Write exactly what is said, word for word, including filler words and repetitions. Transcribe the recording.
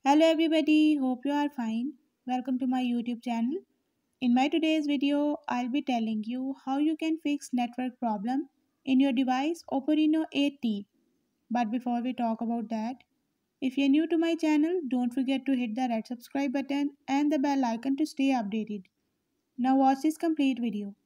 Hello everybody, hope you are fine. Welcome to my YouTube channel. In my today's video, I'll be telling you how you can fix network problem in your device OPPO Reno eight T. But before we talk about that, if you're new to my channel, don't forget to hit the red subscribe button and the bell icon to stay updated. Now watch this complete video.